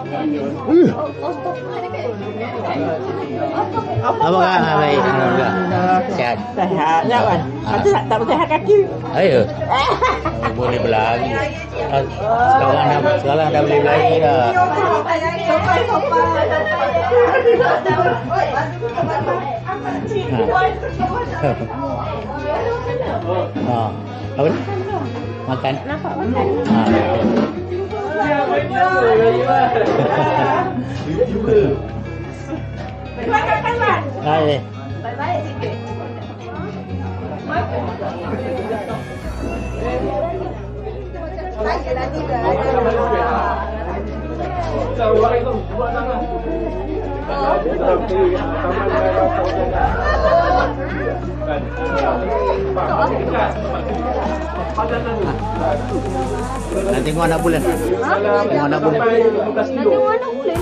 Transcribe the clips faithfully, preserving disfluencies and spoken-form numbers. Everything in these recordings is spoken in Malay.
Apa kan baik alhamdulillah. Sehat. Sehat ya kan. Nanti tak tak pakai kaki. Ayo. Oh, boleh berlari. Ah, Sekarang dah sekarang dah boleh berlari dah. Ha. Apa ni? Makan. Nampak makan. Ha. Makan-makan. Hai. Baik-baik sikit. Lagi lagi dah. Nak tengok anak bulan. Tengok anak bulan. Nak tengok anak bulan.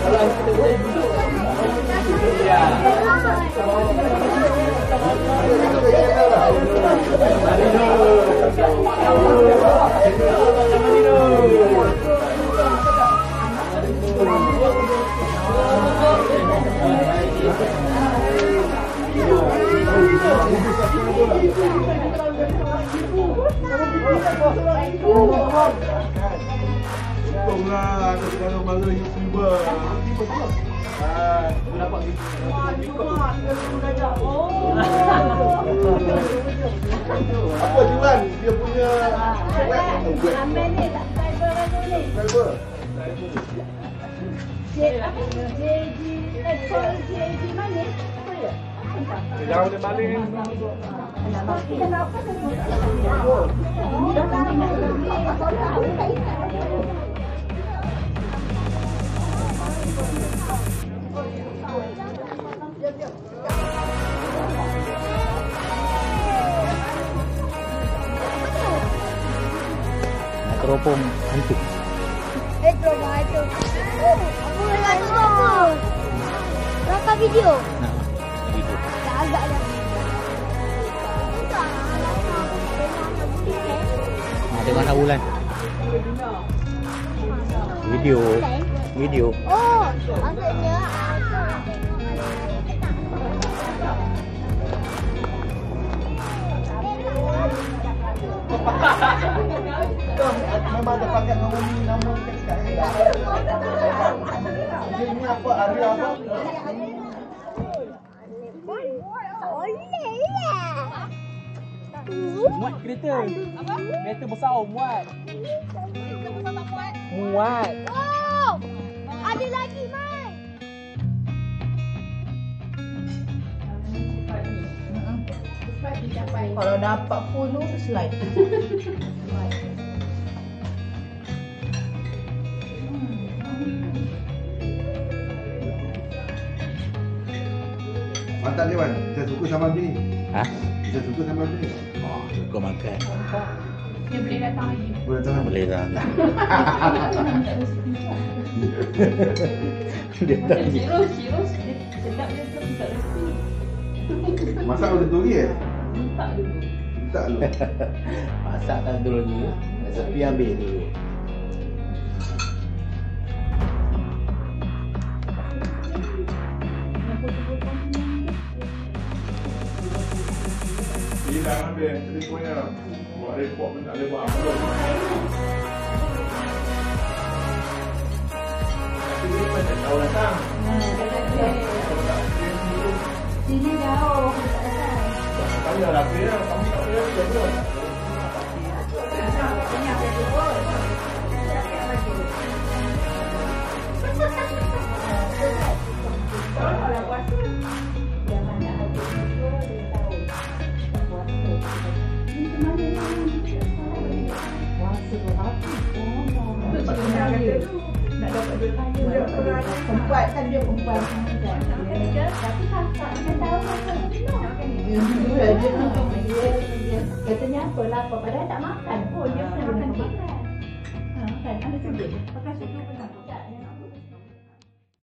Tolonglah sekarang malu YouTuber. Ah, dapat apa Juan? Dia punya web atau web? Ambil ni tak fiber apa ni? Fiber. J apa? J G eh call J G mana? Apa ya? Jangan dia balik. Teropong hantu. Eh, drama itu. Oh, apa lagi apa? Raka video. Nah, video. Dah agak dah. Nah, tengok anak bulan. Video. Video. Oh, maksudnya Memang ada pakai nama ni nama kat dia ni apa Arya apa? Muat kereta. Apa? Kereta besar muat. Kereta besar tak muat. Muat. Oh, ada lagi, Mai. Kalau dapat phone tu slide. Mantap ni Wan, kita suka sama macam ni. Ha? Kita suka sama macam ni. Oh, suka makan. Dia boleh datang lagi. Boleh tahan. Boleh dah. Dia tak. Sirus, sirus. Sedap dia tu tak resi. Masak boleh turi eh? Tak dulu. Tak lu. Masak tak dulu ni. Resepi ambil dulu. Dia dah ambil telefonnya. Buat report pun tak boleh buat apa. Tapi dia pun tak tahu datang. Sini jauh. Tak datang. Tanya lah dia, kamu tak boleh dia pun. Banyak dia jemput. Kalau puasa, yang mana ada jemput, dia tahu. Puasa. Ini kemana ni? Puasa berapa? Nak dapat duit kaya. Perempuan kan dia perempuan kan. Tapi kakak dia tahu kakak dia dia katanya apa lapar padahal tak makan. Oh dia pernah makan makan. Ha kan ada sedih. Pakai susu pun tak.